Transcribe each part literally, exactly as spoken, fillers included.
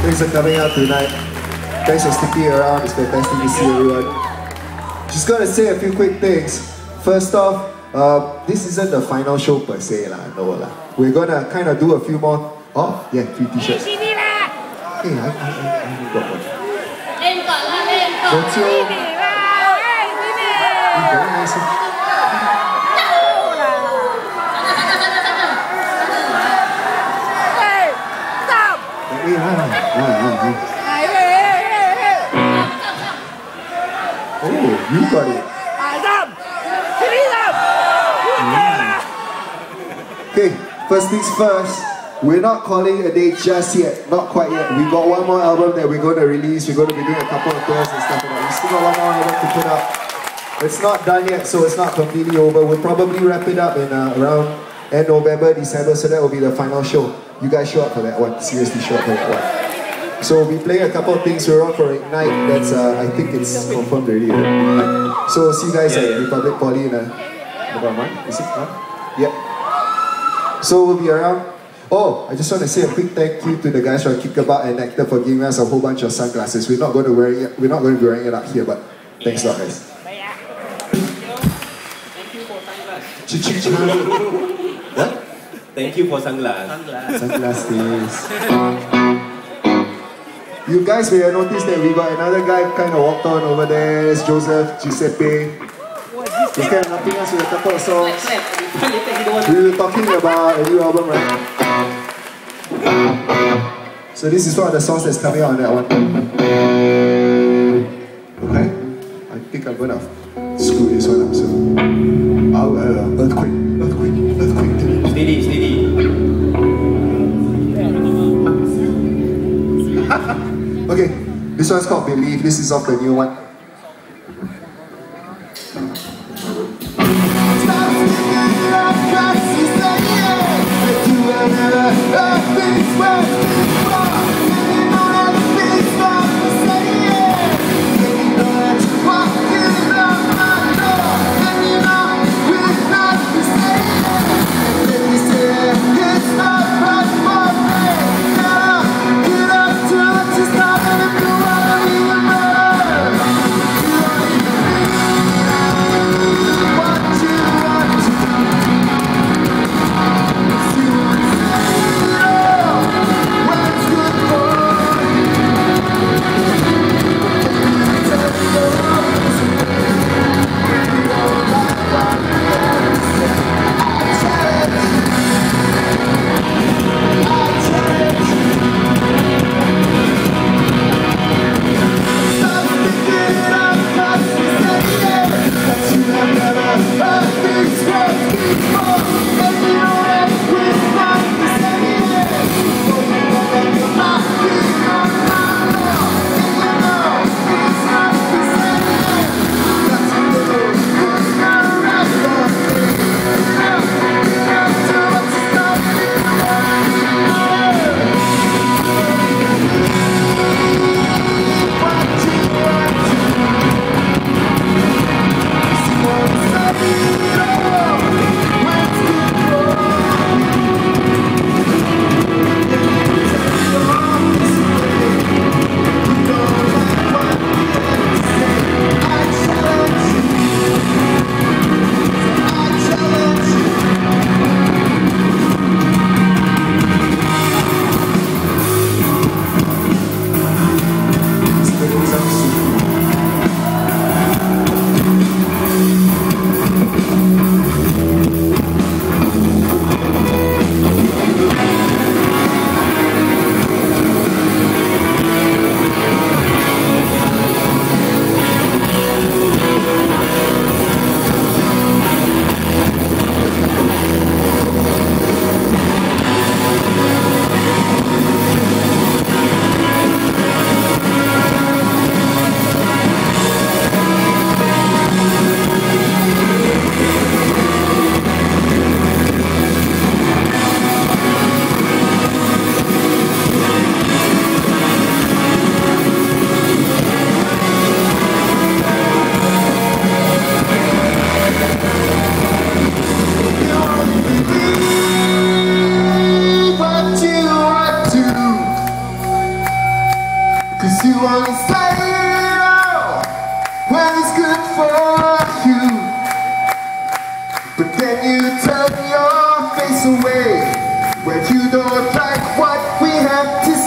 Thanks for coming out tonight. Thanks for sticking around. It's fantastic to see everyone. Just gonna say a few quick things. First off, uh, this isn't the final show per se lah, no lah. We're gonna kind of do a few more. Oh, yeah, three t-shirts. Hey, I, I, I, I got one. Don't you? Very nice. Hey, ah, ah, ah, ah. Oh, you got it. Okay, first things first, we're not calling a day just yet, not quite yet. We got one more album that we're going to release. We're going to be doing a couple of tours and stuff like that. We still got one more album to put up. It's not done yet, so it's not completely over. We'll probably wrap it up in uh, around end November, December, so that will be the final show. You guys show up for that one. Seriously, show up for that one. So we'll be playing a couple of things. We're on for Ignite. That's, uh, I think it's confirmed already. Right? So see you guys yeah, at yeah. Republic Poly in a, about a month. Is it? Huh? Yep. So we'll be around. Oh, I just want to say a quick thank you to the guys from Kickabout and Nectar for giving us a whole bunch of sunglasses. We're not going to wear it. We're not going to be wearing it up here, but thanks a lot, guys. Thank you for sunglasses. What? Thank you for sunglasses. Sunglasses. You guys may have noticed that we got another guy kind of walked on over there. It's Joseph Giuseppe. He's kind of helping us with a couple of songs. We were talking about a new album, right? So this is one of the songs that's coming out on that one. Okay? I think I'm gonna screw this one up, so... I'll, uh, earthquake, earthquake, earthquake. Steady, steady. Okay, this one's called Believe. This is off the new one. Get up to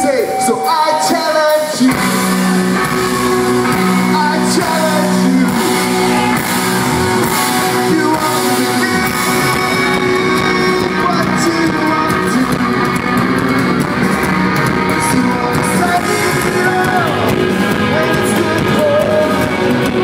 say, so I challenge you. I challenge you. You want to believe what you want to do. You want to say no when it's good for you.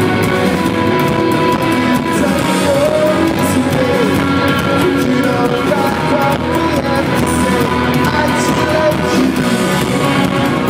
Tell me what to do. You know that what we have to say. I challenge you.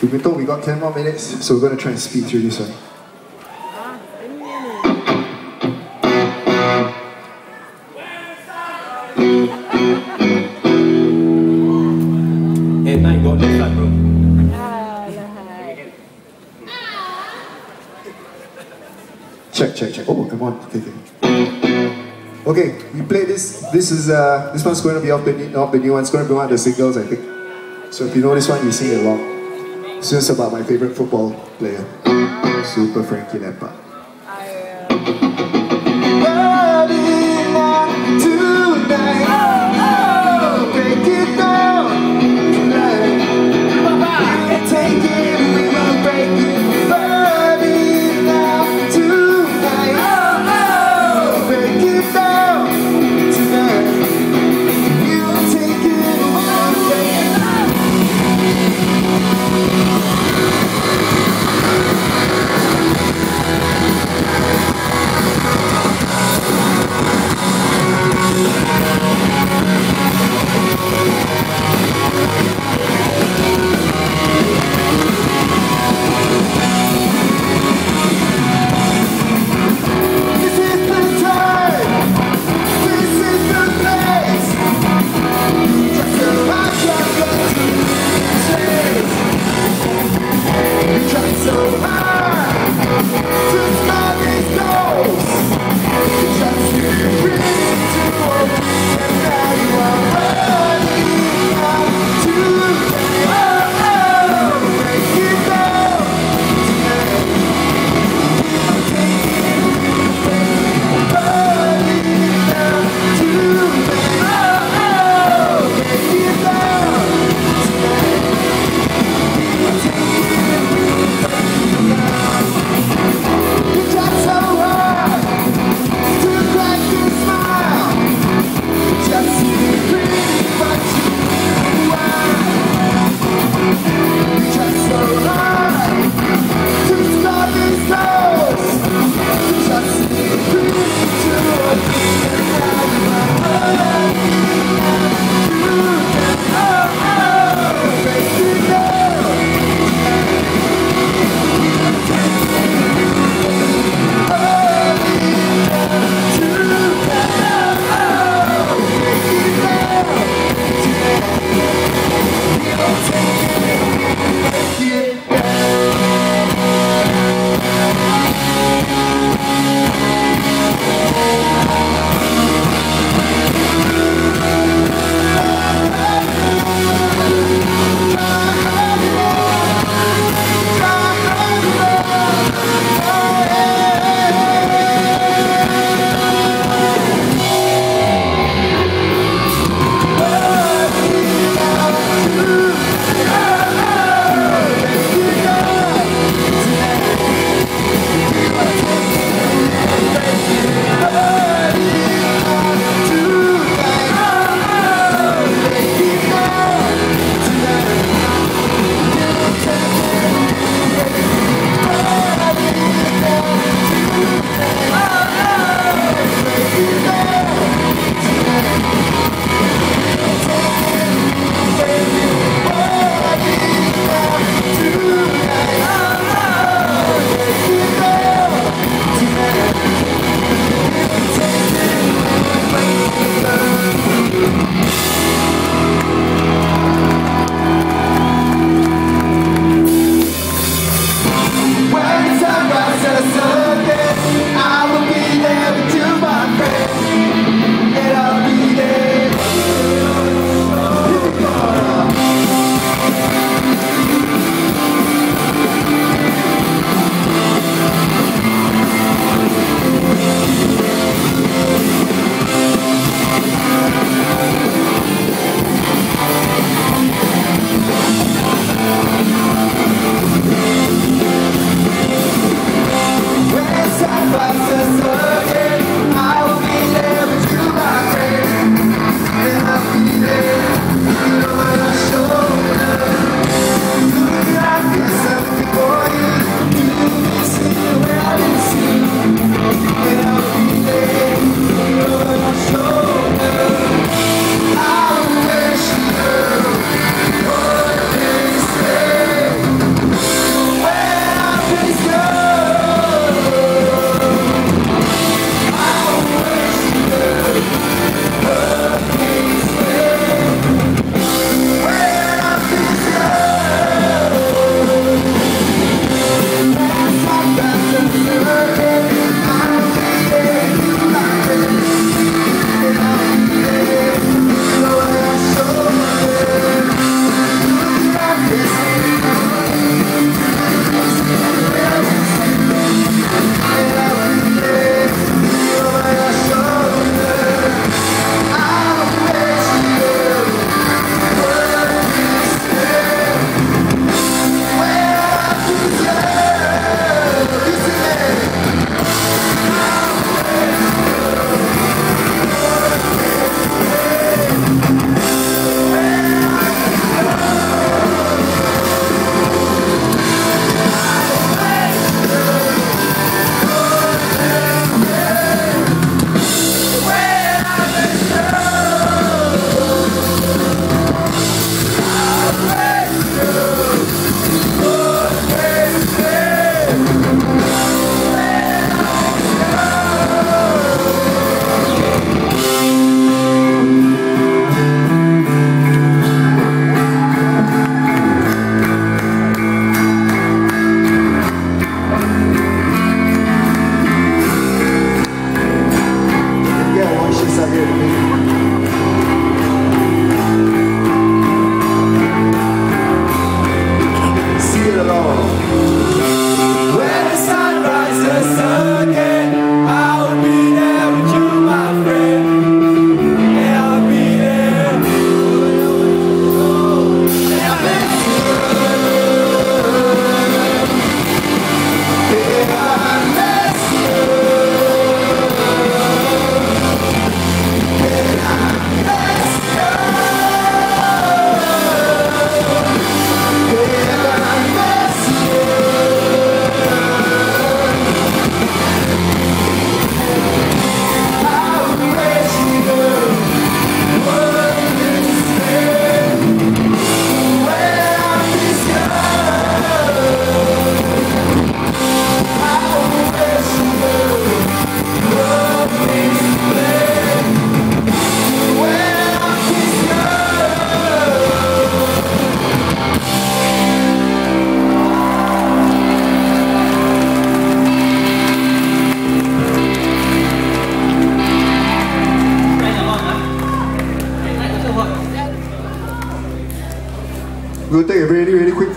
We've been told we got ten more minutes, so we're going to try and speed through this one. Hey, nine got left side, bro. Check, check, check. Oh, I'm on. Okay, okay. Okay, we play this. This is uh, this one's going to be off the off the new one. It's going to be one of the singles, I think. So if you know this one, you sing it along. It's just about my favorite football player, Super Frankie Lampard.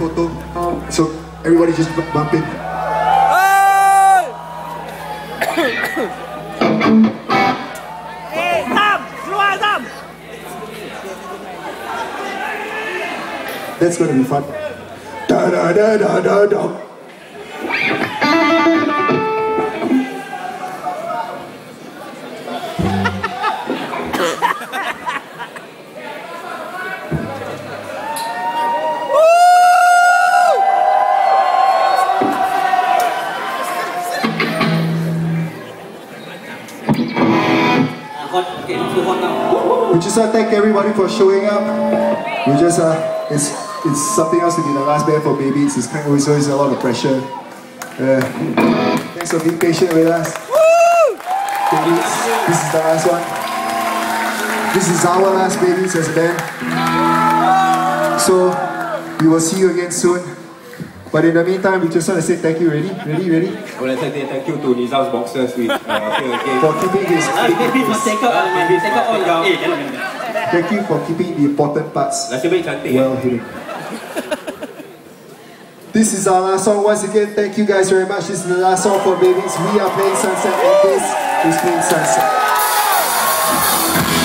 photo. So everybody just bump in. Hey, Sam! Keluar, Sam! That's gonna be fun. Da da da da da da. We just want to thank everybody for showing up. We just uh, it's it's something else to be the last band for Baybeats. It's kind of always, always a lot of pressure. Uh, thanks for being patient with us. Baybeats, this is the last one. This is our last Baybeats as a band. So we will see you again soon. But in the meantime, we just want to say thank you. Ready? Ready? Ready? I would like to say thank you to Nizam's boxers with uh, here again. For keeping this. Thank you for keeping the important parts Nasib baik cantik. well hidden. This is our last song. Once again, thank you guys very much. This is the last song for Baybeats. We are Plainsunset, and this is Plainsunset.